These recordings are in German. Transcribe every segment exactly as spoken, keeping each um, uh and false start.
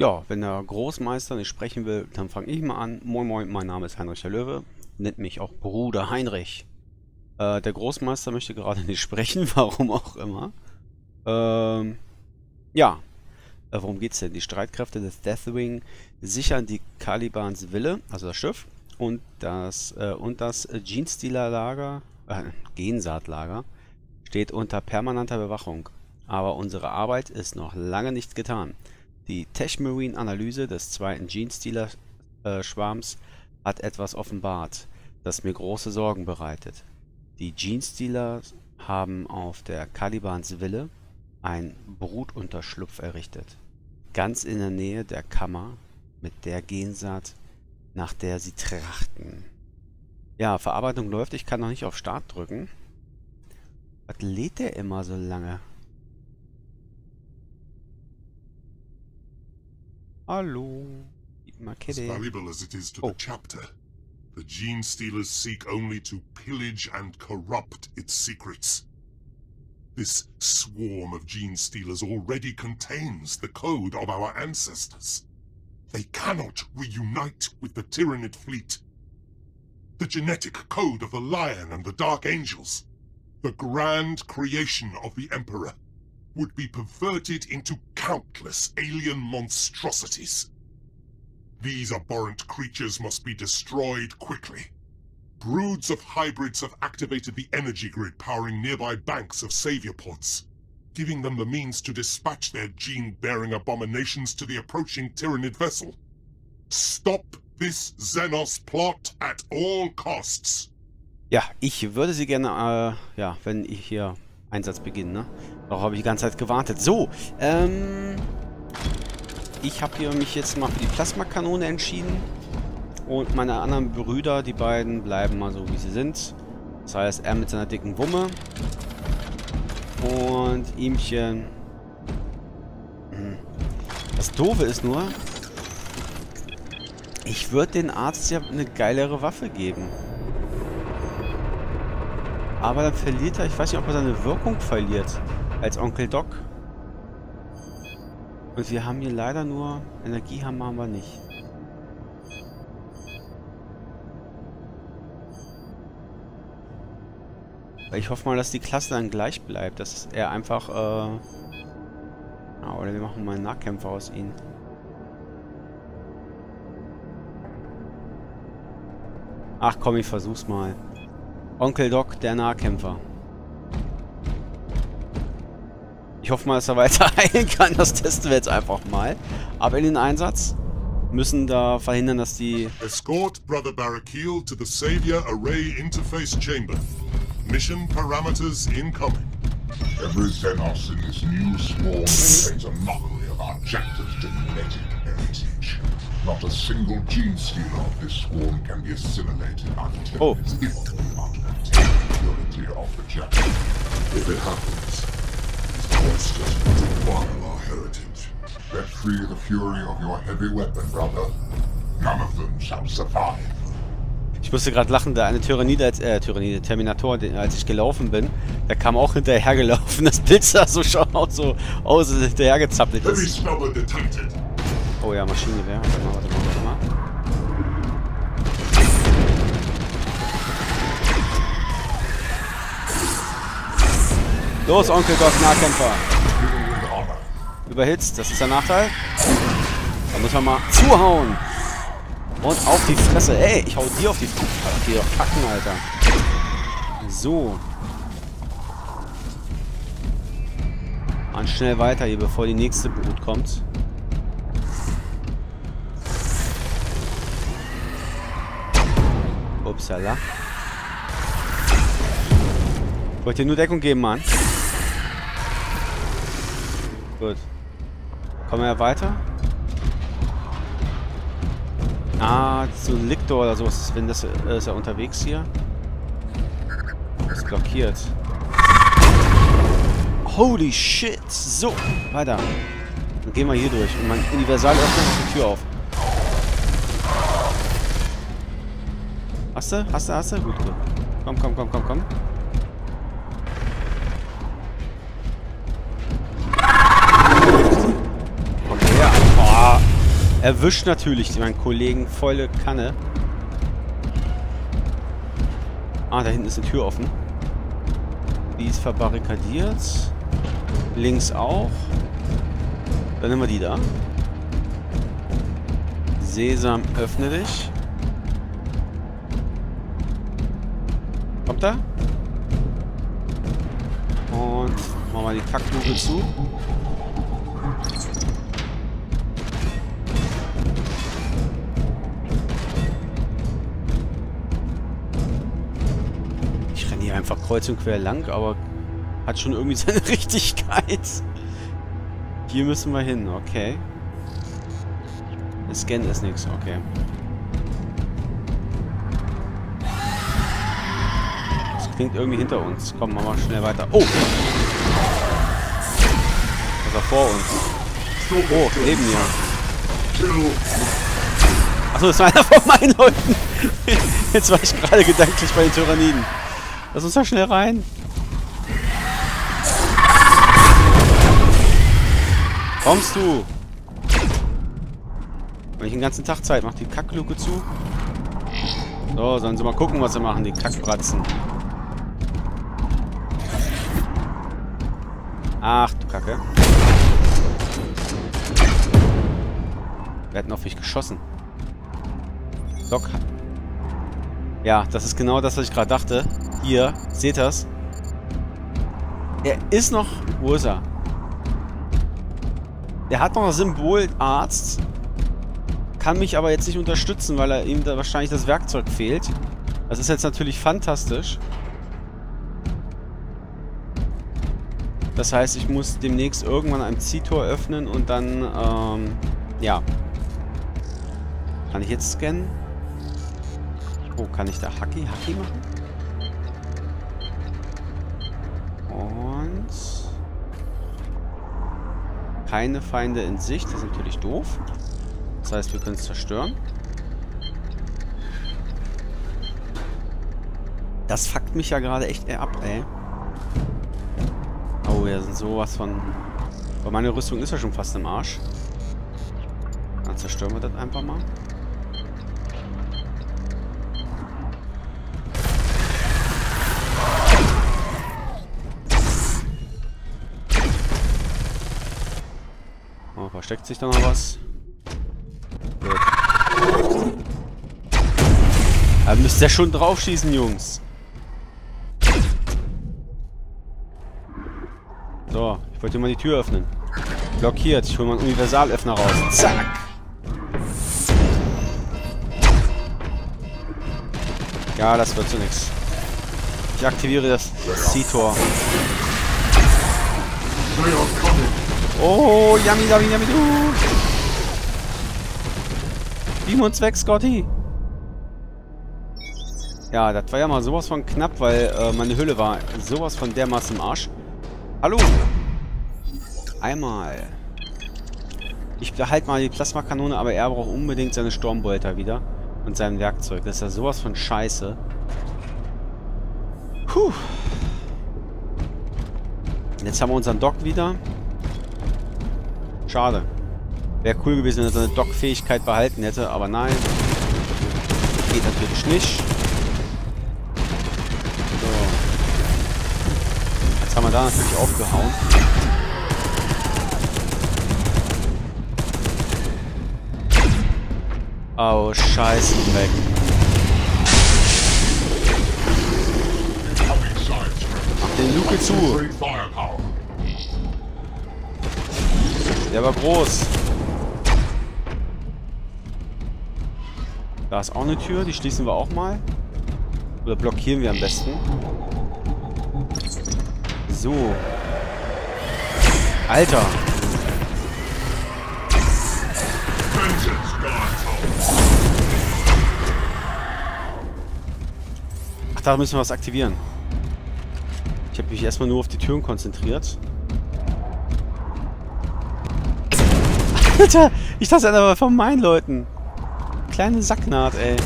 Ja, wenn der Großmeister nicht sprechen will, dann fange ich mal an. Moin Moin, mein Name ist Heinrich der Löwe. Nennt mich auch Bruder Heinrich. Äh, der Großmeister möchte gerade nicht sprechen, warum auch immer. Ähm, ja, äh, worum geht's denn? Die Streitkräfte des Deathwing sichern die Kalibans Wille, also das Schiff, und das, äh, und das Genestealer-Lager, äh, Gensaatlager, steht unter permanenter Bewachung. Aber unsere Arbeit ist noch lange nicht getan. Die Techmarine-Analyse des zweiten Genestealer-Schwarms hat etwas offenbart, das mir große Sorgen bereitet. Die Genestealer haben auf der Kalibans Wille einen Brutunterschlupf errichtet, ganz in der Nähe der Kammer mit der Gensaat, nach der sie trachten. Ja, Verarbeitung läuft, ich kann noch nicht auf Start drücken. Was lädt der immer so lange? Hallo. As valuable as it is to Oh. the chapter, the Genestealers seek only to pillage and corrupt its secrets. This swarm of Genestealers already contains the code of our ancestors. They cannot reunite with the Tyranid fleet. The genetic code of the Lion and the Dark Angels, the grand creation of the Emperor, would be perverted into countless alien monstrosities. These abhorrent creatures must be destroyed quickly. Broods of hybrids have activated the energy grid powering nearby banks of savior pods, giving them the means to dispatch their gene-bearing abominations to the approaching Tyranid vessel. Stop this Xenos plot at all costs. Ja, ich würde sie gerne, äh, ja, wenn ich hier Einsatz beginne, ne? Darauf habe ich die ganze Zeit gewartet. So, ähm, ich habe hier mich jetzt mal für die Plasmakanone entschieden. Und meine anderen Brüder, die beiden, bleiben mal so, wie sie sind. Das heißt, er mit seiner dicken Wumme. Und ihmchen. Das Doofe ist nur, ich würde den Arzt ja eine geilere Waffe geben. Aber dann verliert er, ich weiß nicht, ob er seine Wirkung verliert, als Onkel Doc. Und wir haben hier leider nur, Energiehammer haben wir nicht. Ich hoffe mal, dass die Klasse dann gleich bleibt, dass er einfach, äh... Ah, oder wir machen mal einen Nahkämpfer aus ihm. Ach komm, ich versuch's mal. Onkel Doc, der Nahkämpfer. Ich hoffe mal, dass er weiter heilen kann. Das testen wir jetzt einfach mal. Aber in den Einsatz müssen da verhindern, dass die... Escort Brother Barakeel to the Savior Array Interface Chamber. Mission parameters incoming. Every Xenos in this new swarm contains a mockery of our chapter's genetic heritage. Not a single gene stealer of this swarm can be assimilated until Oh. it's equally the purity of the chapter. If it happens, these monsters will defile our heritage. Let free the fury of your heavy weapon, brother. None of them shall survive. Ich musste gerade lachen, da eine Tyrannide, als, äh, Tyrannide, Terminator, den, als ich gelaufen bin, der kam auch hinterhergelaufen. Das Bild sah so schon auch so aus, als hinterhergezappelt Heavy ist. snubber detected. Oh ja, Maschinengewehr. Warte mal, warte mal, warte mal. Los, Onkel Doc, Nahkämpfer. Überhitzt, das ist der Nachteil. Da muss man mal zuhauen. Und auf die Fresse. Ey, ich hau dir auf die Fresse. Geh doch kacken, Alter. So. Und schnell weiter hier, bevor die nächste Brut kommt. Upsala. Ich wollte dir nur Deckung geben, Mann. Gut. Kommen wir weiter? Ah, so ein Liktor oder sowas. Wenn das äh, ist ja unterwegs hier. Das ist blockiert. Holy shit! So, weiter. Dann gehen wir hier durch. Und mein Universal öffnet die Tür auf. Hast du? Hast du? Hast du? Gut, gut. Komm, komm, komm, komm, komm. Kommt her. Oh. Erwischt natürlich meinen Kollegen volle Kanne. Ah, da hinten ist eine Tür offen. Die ist verbarrikadiert. Links auch. Dann nehmen wir die da. Sesam, öffne dich. Kommt er? Und machen wir die Kackluke zu. Ich renne hier einfach kreuz und quer lang, aber hat schon irgendwie seine Richtigkeit. Hier müssen wir hin, okay. Scan ist nichts, okay. Das klingt irgendwie hinter uns. Komm, machen wir schnell weiter. Oh! Das war vor uns. Oh, neben mir. Achso, das war einer von meinen Leuten. Jetzt war ich gerade gedanklich bei den Tyranniden. Lass uns da schnell rein. Kommst du? Wenn ich den ganzen Tag Zeit mache, die Kackluke zu. So, sollen sie mal gucken, was sie machen, die Kackbratzen. Ach du Kacke. Wir hätten auf mich geschossen. Doc. Ja, das ist genau das, was ich gerade dachte. Hier, seht das? Er ist noch... Wo ist er? Der hat noch ein Symbol Arzt. Kann mich aber jetzt nicht unterstützen, weil er ihm da wahrscheinlich das Werkzeug fehlt. Das ist jetzt natürlich fantastisch. Das heißt, ich muss demnächst irgendwann ein Ziehtor öffnen und dann, ähm, ja. Kann ich jetzt scannen? Oh, kann ich da Hacki, Hacki machen? Und... keine Feinde in Sicht, das ist natürlich doof. Das heißt, wir können es zerstören. Das fuckt mich ja gerade echt ab, ey. Oh, ja, sind sowas von... Aber meine Rüstung ist ja schon fast im Arsch. Dann zerstören wir das einfach mal. Oh, versteckt sich da noch was? Gut. Da müsst ihr schon drauf schießen, Jungs. So, ich wollte mal die Tür öffnen. Blockiert. Ich hole mal einen Universalöffner raus. Zack! Ja, das wird so nix. Ich aktiviere das C-Tor. Oh, yummy, yummy, yummy, du! Beam uns weg, Scotty! Ja, das war ja mal sowas von knapp, weil äh, meine Hülle war sowas von dermaßen im Arsch. Hallo! Einmal. Ich behalte mal die Plasmakanone, aber er braucht unbedingt seine Stormbolter wieder. Und sein Werkzeug. Das ist ja sowas von scheiße. Puh. Jetzt haben wir unseren Doc wieder. Schade. Wäre cool gewesen, wenn er seine Doc-Fähigkeit behalten hätte, aber nein. Geht natürlich nicht. So. Jetzt haben wir da natürlich aufgehauen. Oh, scheiße, weg. Mach den Luke zu. Der war groß. Da ist auch eine Tür, die schließen wir auch mal. Oder blockieren wir am besten. So. Alter. Ach, da müssen wir was aktivieren. Ich habe mich erstmal nur auf die Türen konzentriert. Alter, ich dachte aber von meinen Leuten. Kleine Sacknaht, ey.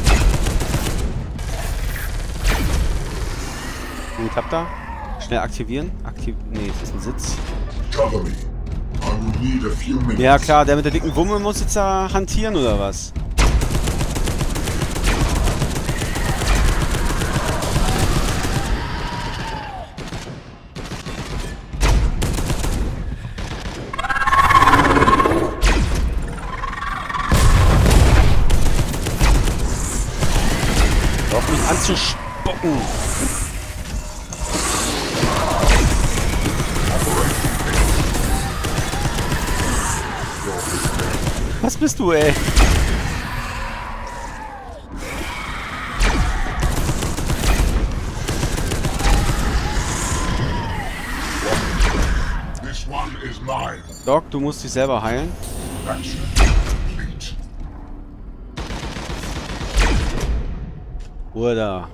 Gut, habt ihr? Schnell aktivieren. Aktiv. Nee, das ist ein Sitz. Cover me. I'm will need a few minutes. Ja klar, der mit der dicken Wumme muss jetzt da hantieren, oder was? Doch mich anzuspucken. Was bist du, ey? This one is mine. Doc, du musst dich selber heilen. That should be complete. Oder?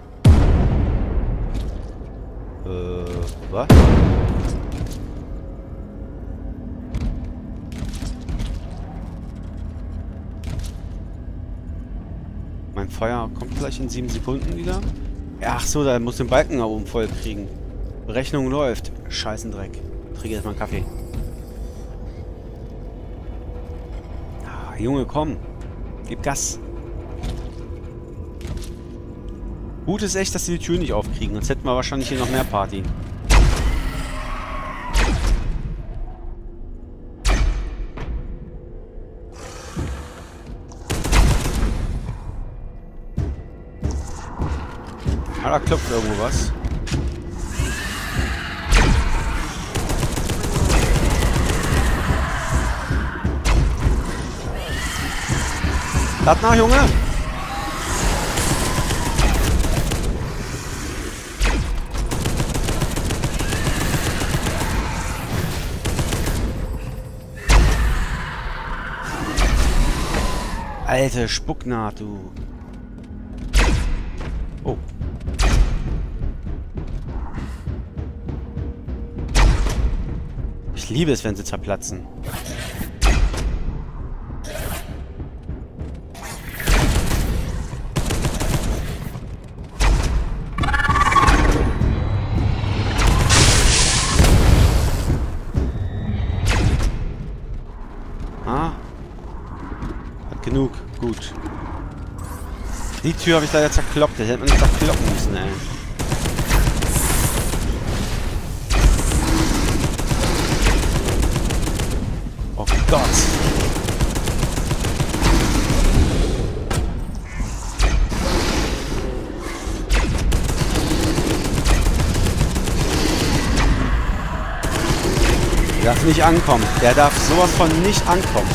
Äh, was? Mein Feuer kommt gleich in sieben Sekunden wieder. Ach so, da muss den Balken da oben voll kriegen. Berechnung läuft. Scheißendreck. Trinke jetzt mal einen Kaffee. Ah, Junge, komm. Gib Gas. Gut ist echt, dass sie die Tür nicht aufkriegen. Sonst hätten wir wahrscheinlich hier noch mehr Party. Ah, da klopft irgendwo was. Lad nach, Junge! Alte Spucknaht, du. Oh. Ich liebe es, wenn sie zerplatzen. Ah. Hat genug. Gut. Die Tür habe ich leider zerkloppt. Das hätte man nicht zerkloppen müssen, ey. Oh Gott. Der darf nicht ankommen. Der darf sowas von nicht ankommen.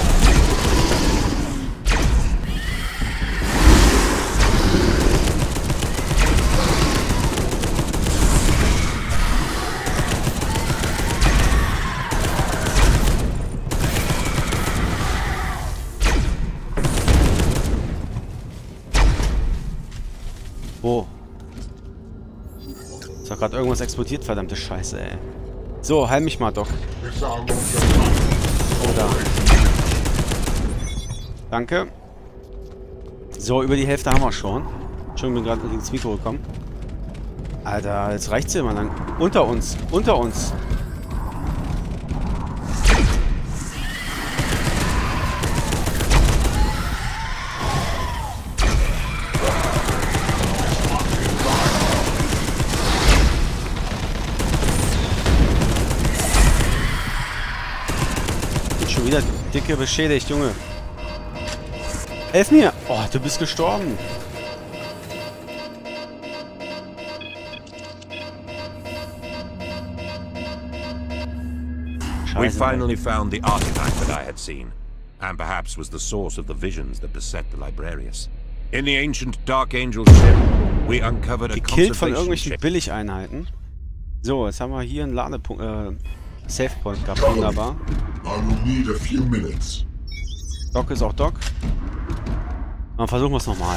Wo? Ist doch gerade irgendwas explodiert, verdammte Scheiße, ey. So, heil mich mal doch. Oh, da. Danke. So, über die Hälfte haben wir schon. Schon bin gerade ins Mikro gekommen. Alter, jetzt reicht's hier mal lang. Unter uns, unter uns. Wieder dicke beschädigt, Junge. Helf mir! Oh, du bist gestorben. Scheiße. We finally found the artifact that I had seen, and perhaps was the source of the visions that beset the Librarius. In the ancient Dark Angel ship, we uncovered a gekillt von conservation irgendwelchen ship. Billigeinheiten. So, jetzt haben wir hier einen Ladepunkt, äh, Save Point gehabt. Wunderbar. I will need a few minutes. Doc ist auch Doc. Dann versuchen wir es nochmal.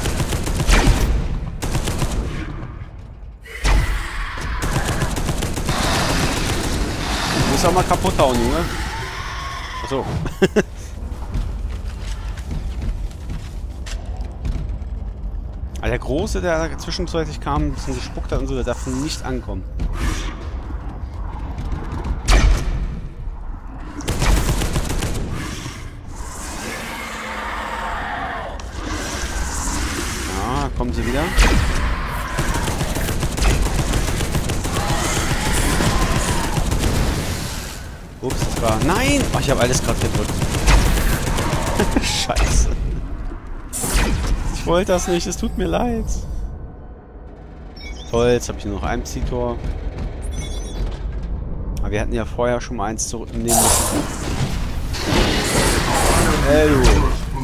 Du musst auch mal kaputt hauen, Junge. Achso. Aber der Große, der zwischenzeitlich kam, ein bisschen gespuckt hat und so, der darf nicht ankommen. wieder. Ups, das war... Nein! Oh, ich habe alles gerade gedrückt. Scheiße. Ich wollte das nicht, es tut mir leid. Toll, jetzt habe ich nur noch ein Psi-Tor. Aber wir hatten ja vorher schon mal eins zurücknehmen müssen. Hey, du.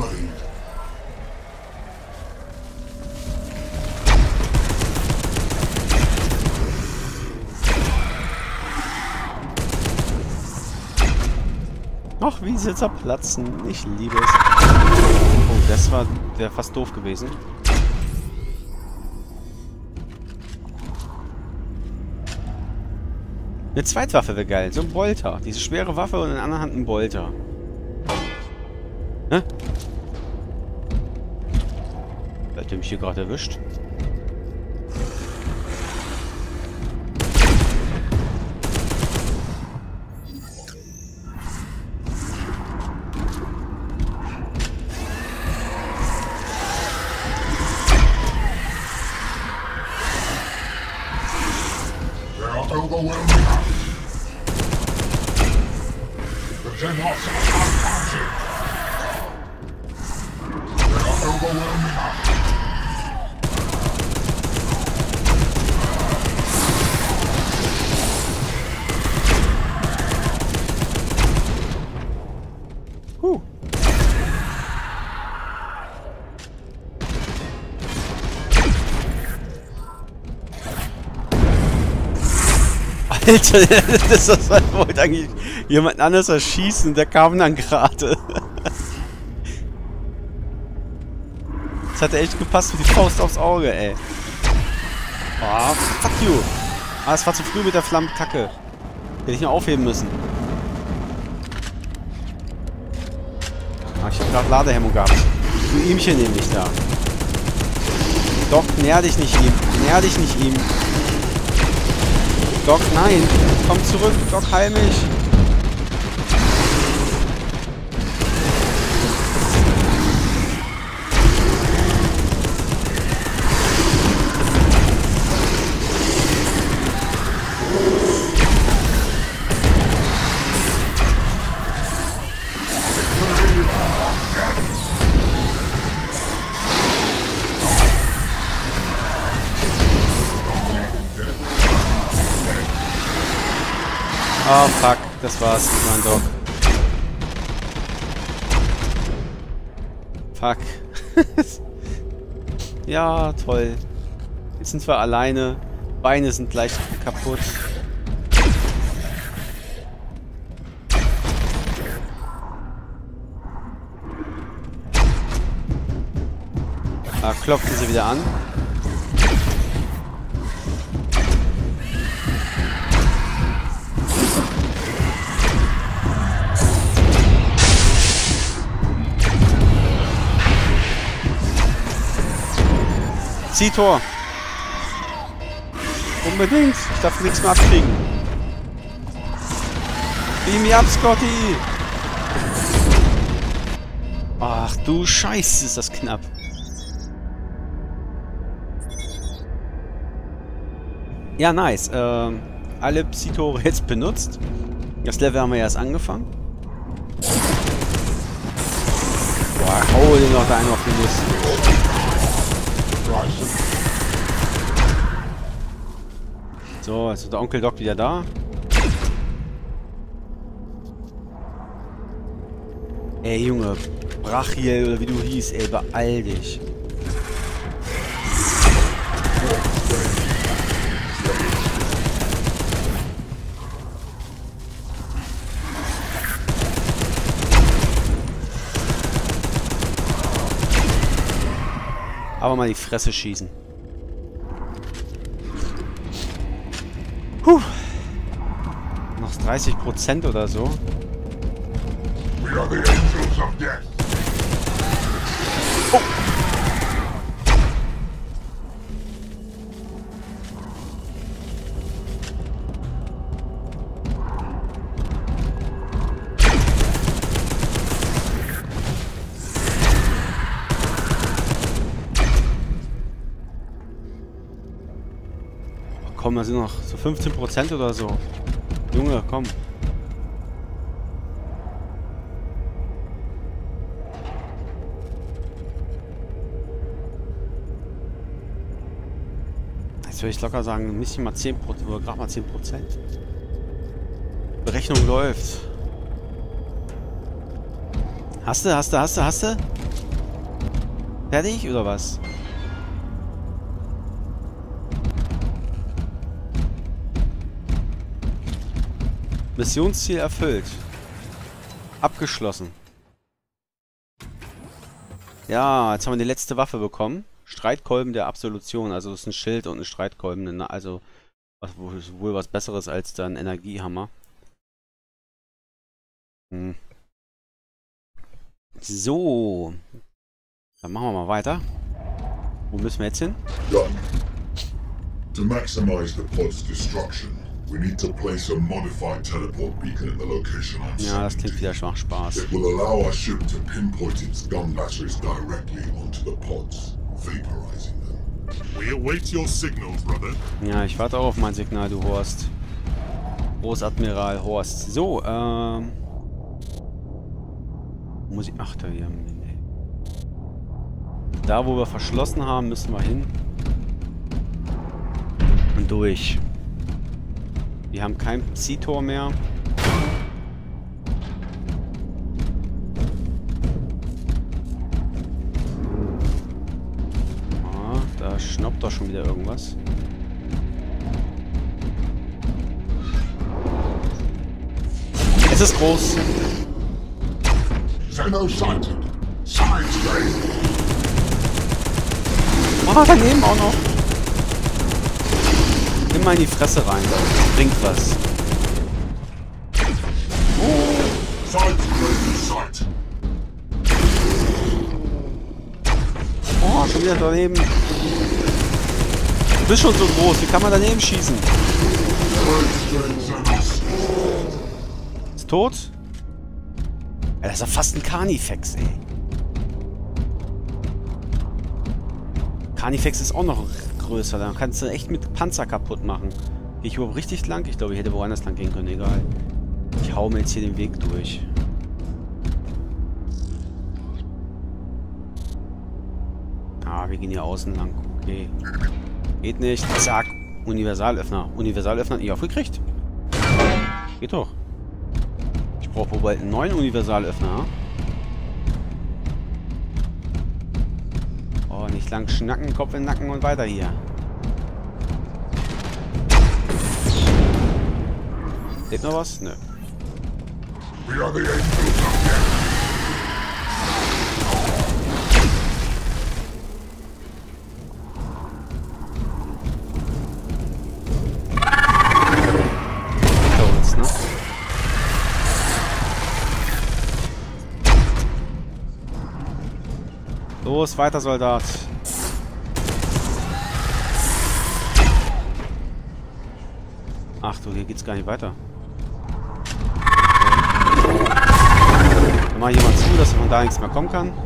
Ach, wie sie jetzt abplatzen. Ich liebe es. Oh, das war wäre fast doof gewesen. Eine Zweitwaffe wäre geil. So ein Bolter. Diese schwere Waffe und in der anderen Hand ein Bolter. Hä? Hat der mich hier gerade erwischt? Overwhelming us. The Xenos are unconscious. They are overwhelming us. Huh. Alter, das, das wollte eigentlich jemand anderes erschießen, der kam dann gerade. Das hat echt gepasst wie die Faust aufs Auge, ey. Oh, fuck you. Ah, es war zu früh mit der Flammenkacke. Hätte ich noch aufheben müssen. Ah, ich hab gerade Ladehemmung gehabt. Du ihmchen nämlich da. Doc, näher dich nicht ihm. Näher dich nicht ihm. Doc, nein! Komm zurück! Doc, heil mich! Oh fuck, das war's mit meinem Doc. Fuck. Ja, toll. Jetzt sind wir alleine. Beine sind gleich kaputt. Ah, klopfen sie wieder an. Zieh-Tor! Unbedingt! Ich darf nichts mehr abkriegen. Beam me up, Scotty! Ach du Scheiße, ist das knapp. Ja, nice. Ähm, alle Psi-Tore jetzt benutzt. Das Level haben wir erst angefangen. Boah, hau den noch da einen auf die Liste. So, jetzt ist der Onkel Doc wieder da. Ey, Junge. Brachiel oder wie du hieß, ey, beeil dich. Aber mal die Fresse schießen. Puh. Noch dreißig Prozent oder so. We are the angels of death. Oh. komm, da sind noch so fünfzehn Prozent oder so. Junge, komm. Jetzt würde ich locker sagen, ein bisschen mal zehn Prozent oder gerade mal zehn Prozent. Berechnung läuft. Hast du, hast du, hast du, hast du? Fertig oder was? Missionsziel erfüllt. Abgeschlossen. Ja, jetzt haben wir die letzte Waffe bekommen. Streitkolben der Absolution. Also das ist ein Schild und ein Streitkolben. Also was, wohl was Besseres als dann Energiehammer. Hm. So. Dann machen wir mal weiter. Wo müssen wir jetzt hin? Done. To maximize the pod's destruction, we need to place a modified teleport beacon in the location I'm Ja, das sending klingt to wieder you. schwach Spaß. It will allow our ship to pinpoint its gun batteries directly onto the pods, vaporizing them. We await your signal, brother. Ja, ich warte auch auf mein Signal, du Horst. Großadmiral Horst. So, ähm... Muss ich... Ach, da hier... Nee. Da, wo wir verschlossen haben, müssen wir hin. Und durch. Wir haben kein Psi-Tor mehr. Ah, da schnappt doch schon wieder irgendwas. Es ist groß. Xeno sighted. Science grade. Ah, daneben auch noch. Nimm mal in die Fresse rein. Bringt was. Science grade in sight. Oh, schon wieder daneben. Du bist schon so groß. Wie kann man daneben schießen? Ist tot? Ja, das ist ja fast ein Carnifex, ey. Carnifex ist auch noch größer. Da kannst du echt mit Panzer kaputt machen. Gehe ich überhaupt richtig lang? Ich glaube, ich hätte woanders lang gehen können. Egal. Ich hau mir jetzt hier den Weg durch. Ah, wir gehen hier außen lang. Okay. Geht nicht. Zack. Universalöffner. Universalöffner hat nicht aufgekriegt. Geht doch. Ich brauche wohl bald einen neuen Universalöffner. Oh, nicht lang schnacken, Kopf in den Nacken und weiter hier. Lebt noch was? Nö. We are the angels of death. Hinter uns, ne? Los, weiter, Soldat. Ach du, hier geht's gar nicht weiter. Dann mach ich jemand zu, dass von da nichts mehr kommen kann.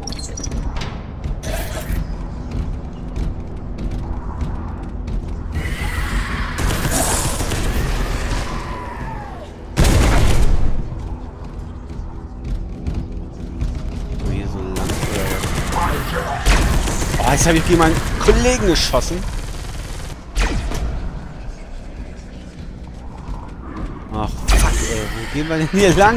Hier so lang. Oh, jetzt habe ich gegen meinen Kollegen geschossen. Ach, fuck, ey. Wo gehen wir denn hier lang?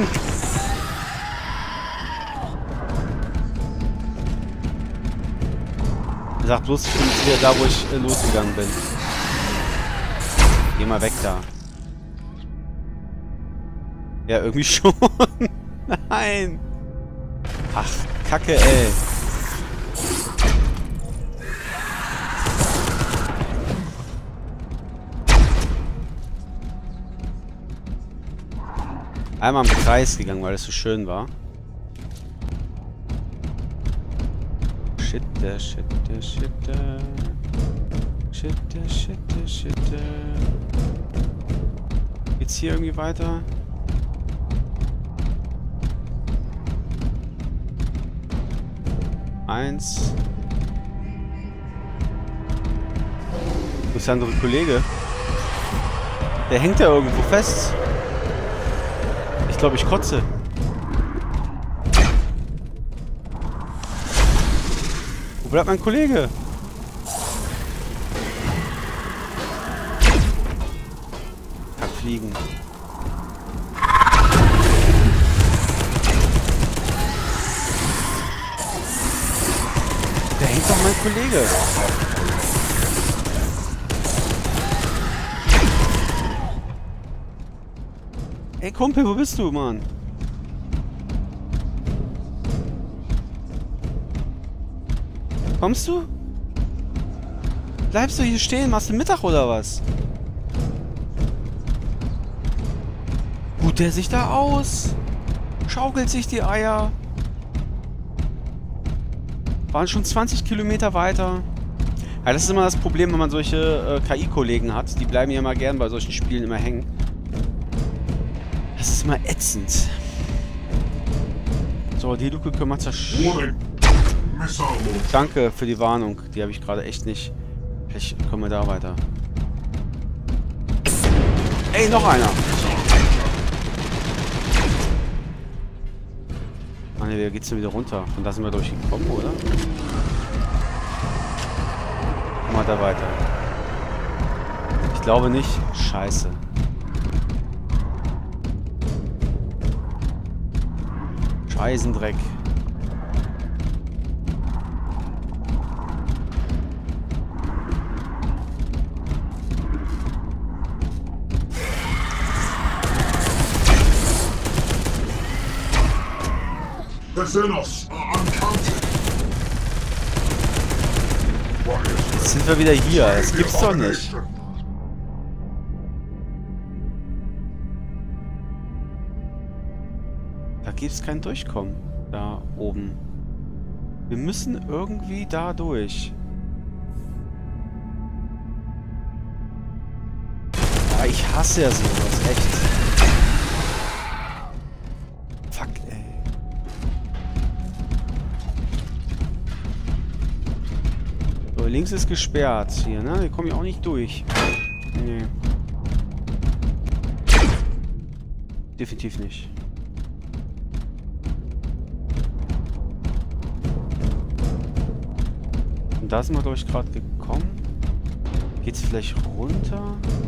Er sagt bloß, ich bin jetzt wieder da, wo ich äh, losgegangen bin. Geh mal weg da. Ja, irgendwie schon. Nein. Ach, Kacke, ey. Einmal im Kreis gegangen, weil es so schön war. Shit, shit, shit, shit, shit, shit, shit. Geht's hier irgendwie weiter? Eins. Wo ist der andere Kollege? Der hängt ja irgendwo fest. Ich glaube, ich kotze. Wo bleibt mein Kollege? Kann fliegen. Da hängt doch mein Kollege. Ey, Kumpel, wo bist du, Mann? Kommst du? Bleibst du hier stehen? Machst du Mittag oder was? Ruht der sich da aus? Schaukelt sich die Eier? Waren schon zwanzig Kilometer weiter. Ja, das ist immer das Problem, wenn man solche äh, K I-Kollegen hat. Die bleiben ja immer gern bei solchen Spielen immer hängen. Das ist immer ätzend. So, die Luke können wir zerstören. Danke für die Warnung. Die habe ich gerade echt nicht. Vielleicht kommen wir da weiter. Ey, noch einer. Ah ne, wie geht's denn wieder runter? Von da sind wir durchgekommen, oder? Mal da weiter. Ich glaube nicht. Scheiße. Scheißendreck. The Xenos are uncounted. Jetzt sind wir wieder hier. Das gibt's doch nicht. Da gibt's kein Durchkommen. Da oben. Wir müssen irgendwie da durch. Ja, ich hasse ja sowas. Echt. Fuck, ey. So, links ist gesperrt hier, ne? Wir kommen ja auch nicht durch. Nee. Definitiv nicht. Und da sind wir, glaube ich, gerade gekommen. Geht's vielleicht runter?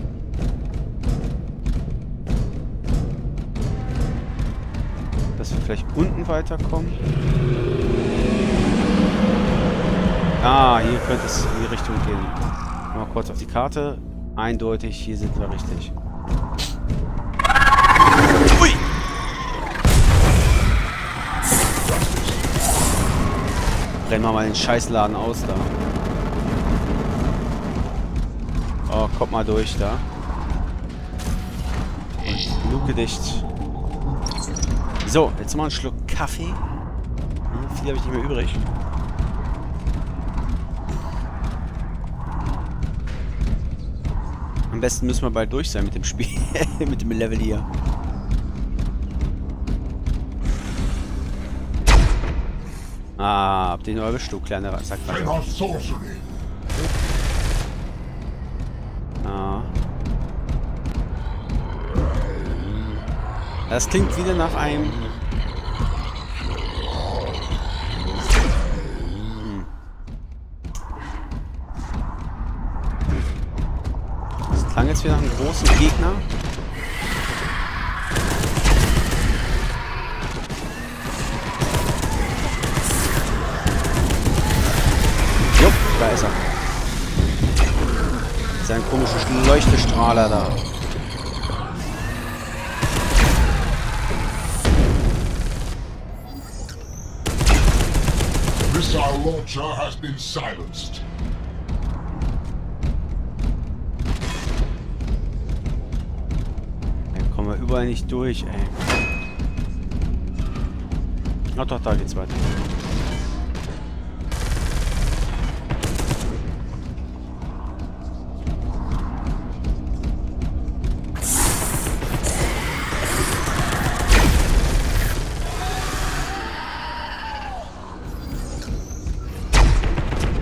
Dass wir vielleicht unten weiterkommen? Ah, hier könnte es in die Richtung gehen. Mal kurz auf die Karte. Eindeutig, hier sind wir richtig. Ui! Brennen wir mal den Scheißladen aus da. Oh, kommt mal durch da. Und Luke dicht. So, jetzt mal einen Schluck Kaffee. Hm, viel habe ich nicht mehr übrig. Am besten müssen wir bald durch sein mit dem Spiel. Mit dem Level hier. Ah, hab den nur erwischt, du kleiner Sackfasche. Ah. Das klingt wieder nach einem... Hm. Das klang jetzt wieder nach einem großen Gegner. Jupp, da ist er. Sein komischer Leuchtestrahler da. Missile launcher has been silenced. Da kommen wir überall nicht durch, ey. Ach doch, da geht's weiter.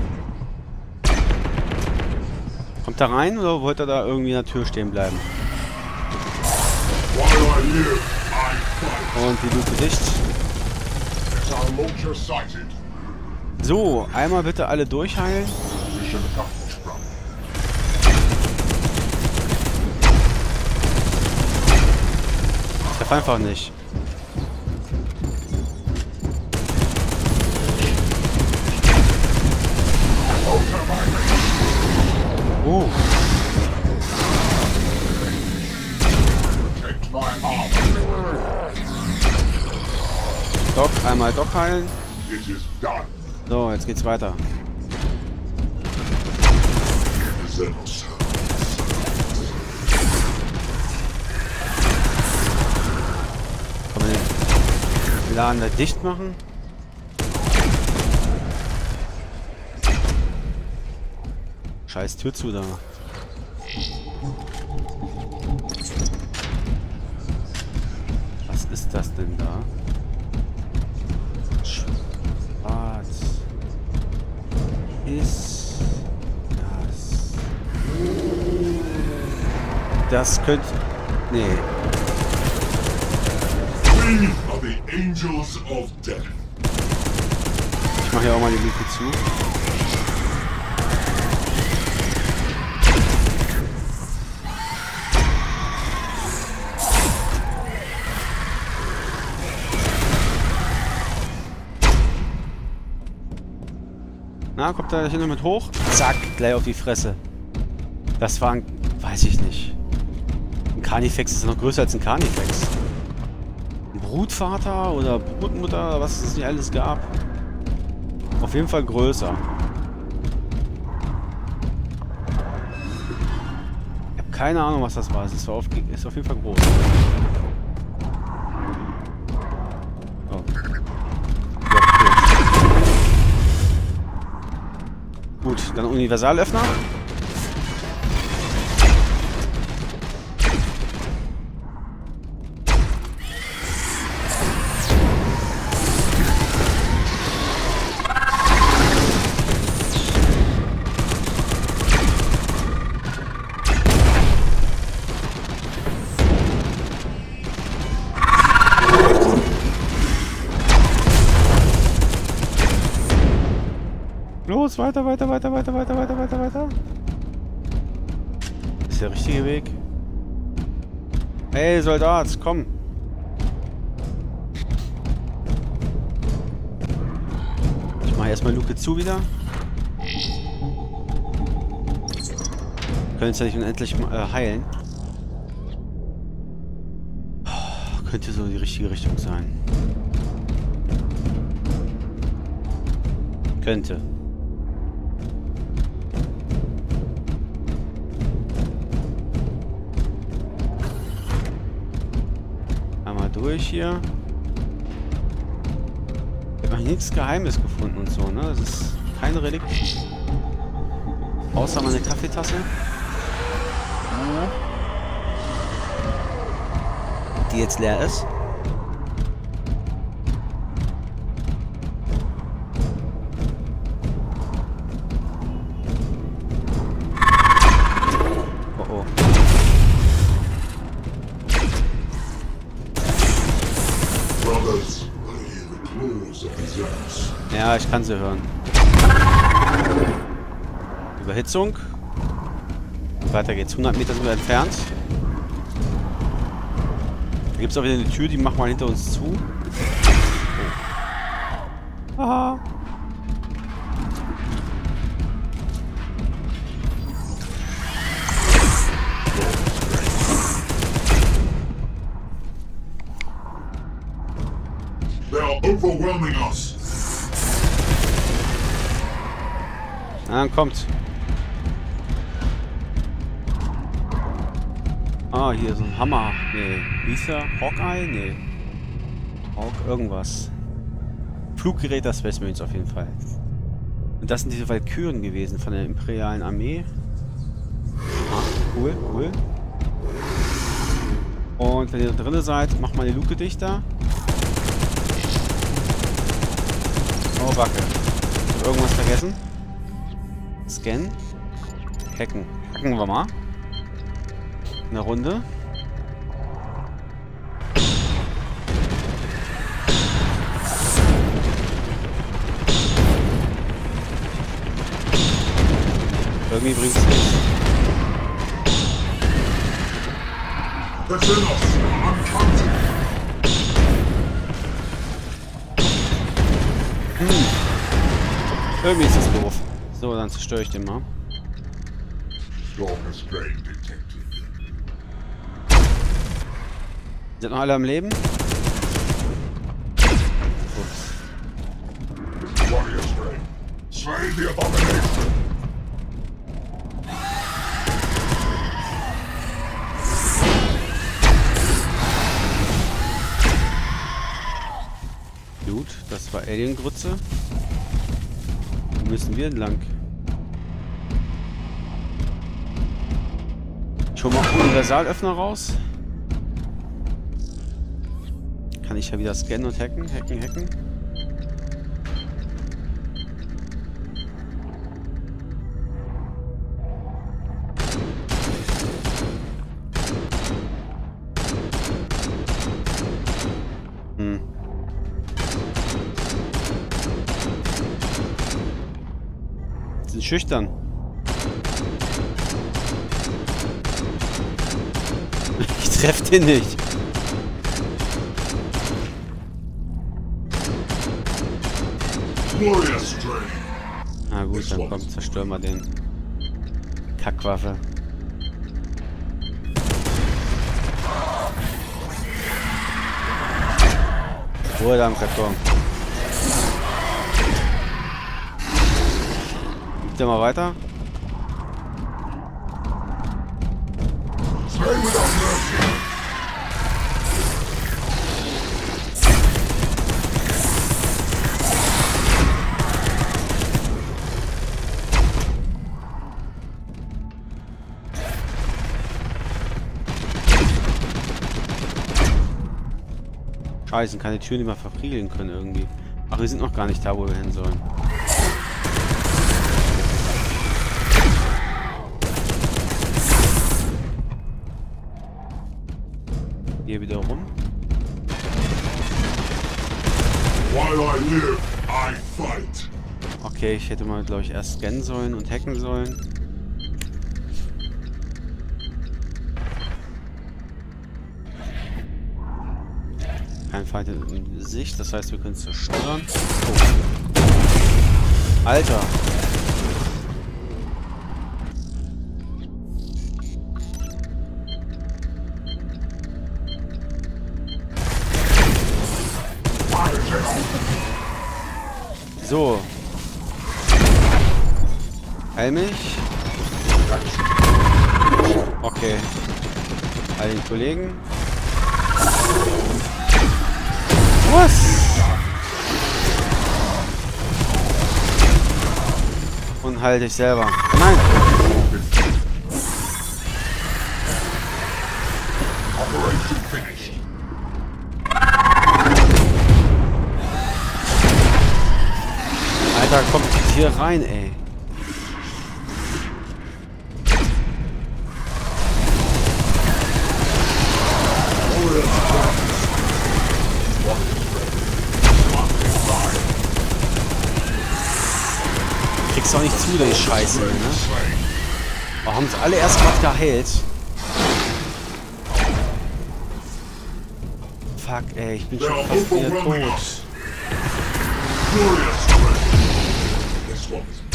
Da rein oder wollte er da irgendwie in der Tür stehen bleiben? Und die Luke dicht. So, einmal bitte alle durchheilen. Ich treffe einfach nicht. Oh. Doc, einmal Doc heilen. So, jetzt geht's weiter. Kann man den Laden da dicht machen? Scheiß Tür zu da. Was ist das denn da? Schwarz. Ist das? Das könnte... Nee. We are the angels of death. Ich mache ja auch mal die Luke zu. Na, kommt da hin mit hoch? Zack, gleich auf die Fresse. Das war ein... weiß ich nicht. Ein Carnifex ist noch größer als ein Carnifex. Ein Brutvater oder Brutmutter, was es nicht alles gab. Auf jeden Fall größer. Ich habe keine Ahnung, was das war. Es ist auf, ist auf jeden Fall groß. Oh. Gut, dann Universalöffner. Los, weiter, weiter, weiter, weiter, weiter, weiter, weiter, weiter. Das ist der richtige Weg. Hey, Soldat, komm. Ich mache erstmal Luke zu wieder. Können es ja nicht unendlich äh, heilen. Oh, könnte so die richtige Richtung sein. Könnte. Durch hier. Ich habe noch nichts Geheimes gefunden und so, ne? Das ist kein Relikt. Außer meine Kaffeetasse. Die jetzt leer ist. Oh oh. Ja, ich kann sie hören. Überhitzung. Weiter geht's. hundert Meter sind wir entfernt. Da gibt es auch wieder eine Tür, die machen wir hinter uns zu. Oh. Aha. They are overwhelming us. Ah, kommt. Ah, hier so ein Hammer. Nee. Wie ist der? Hawkeye? Nee. Hawk irgendwas. Fluggerät der Space Marines auf jeden Fall. Und das sind diese Valkyren gewesen von der imperialen Armee. Ah, cool, cool. Und wenn ihr da drin seid, macht mal die Luke dichter. Oh, wacke. Ich hab irgendwas vergessen. Scan. Hacken. Hacken wir mal. Eine Runde. Irgendwie bringt es nichts. The Xenos are uncounted. Hm. Irgendwie ist das doof. So, dann zerstöre ich den mal. Stalker strain detected. Sind noch alle am Leben? Warrior strain. Slay the abomination. Gut, das war Alien-Grütze. Wo müssen wir entlang? Ich hole mal Universalöffner raus. Kann ich ja wieder scannen und hacken, hacken, hacken. Hm. Sind schüchtern. Ich treffe den nicht. Warrior strain. Na gut, dann komm, zerstören wir den. Kackwaffe. Ruhe da am Karton. Geht mal weiter. Slay without mercy. Scheiße, keine Türen, die wir verriegeln können irgendwie. Ach, wir sind noch gar nicht da, wo wir hin sollen. Hier wieder rum. While I live, I fight. Okay, ich hätte mal, glaube ich, erst scannen sollen und hacken sollen. Kein Feind in Sicht, das heißt, wir können zerstören. Oh. Alter! So. Heil mich. Okay. All den Kollegen. Was? Und heil dich selber. Nein! Operation finished. Alter, kommt hier rein, ey. Kriegst doch nicht zu, die Scheiße, ne? Oh, haben sie alle erst mal geheilt. Fuck, ey, ich bin schon fast wieder tot. Warrior strain. This one is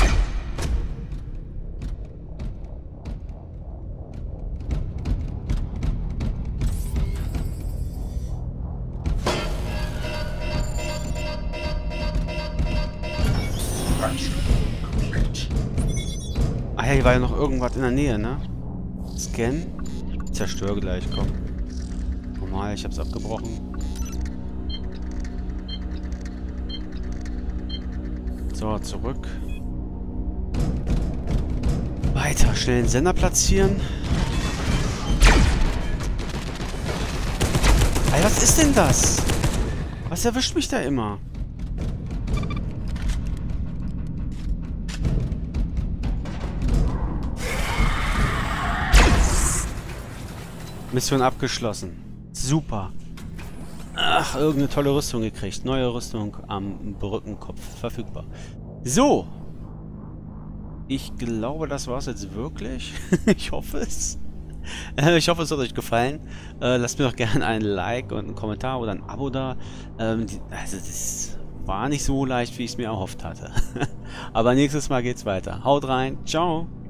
complete. Ah ja, hier war ja noch irgendwas in der Nähe, ne? Scan. Zerstör gleich, komm. Normal, ich hab's abgebrochen. So, zurück. Weiter, schnell den Sender platzieren. Ey, was ist denn das? Was erwischt mich da immer? Mission abgeschlossen. Super. Ach, irgendeine tolle Rüstung gekriegt. Neue Rüstung am Brückenkopf verfügbar. So. ich glaube, das war es jetzt wirklich. Ich hoffe es. Äh, ich hoffe, es hat euch gefallen. Äh, lasst mir doch gerne ein Like und einen Kommentar oder ein Abo da. Ähm, die, also das war nicht so leicht, wie ich es mir erhofft hatte. Aber nächstes Mal geht's weiter. Haut rein. Ciao.